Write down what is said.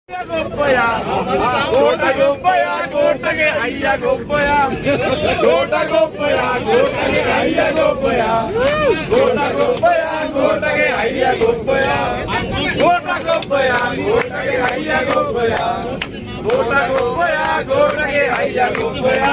గొప్పయా go to గొప్పయా గోటగే అయ్య గొప్పయా go to గొప్పయా గోటగే అయ్య గొప్పయా go to గొప్పయా గోటగే అయ్య గొప్పయా గోట గొప్పయా గోటగే అయ్య గొప్పయా గోట గొప్పయా గోటగే అయ్య గొప్పయా